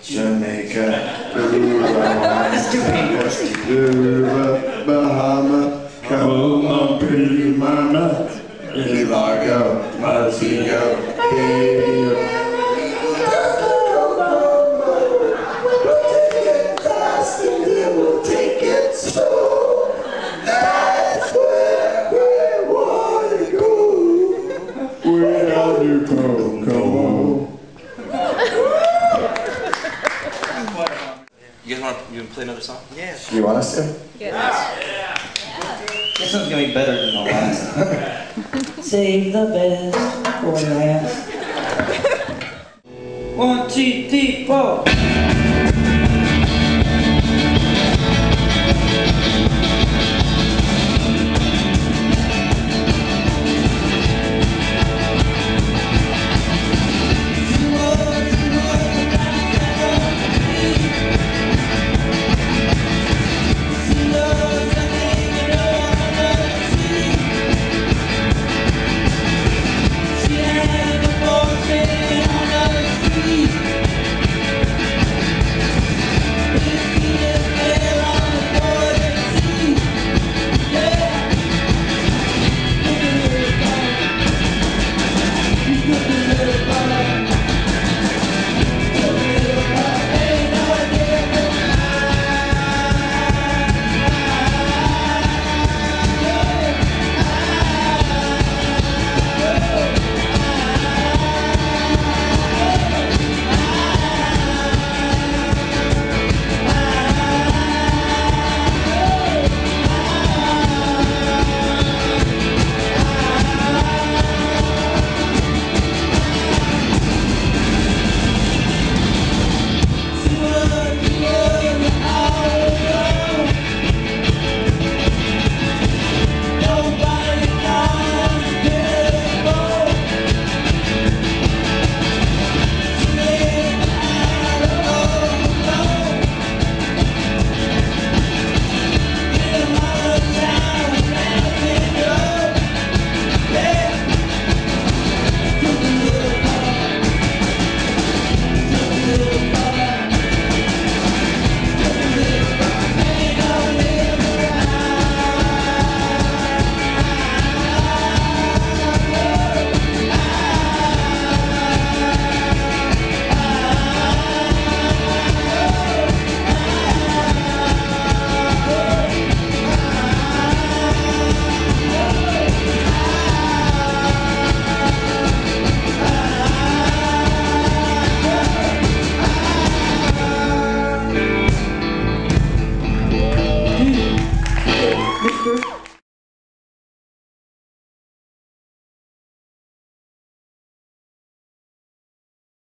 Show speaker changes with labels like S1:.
S1: Jamaica, Cuba, Bahama, come on, pretty mama. Here I go, Montego, here. We'll take it slow. That's where we want to go. We're down to Kokomo.
S2: You guys want to play another song?
S3: Yeah.
S1: You want us to?
S3: Yeah. This one's gonna be better than the last. Save the best for last. 1, 2, 3, 4.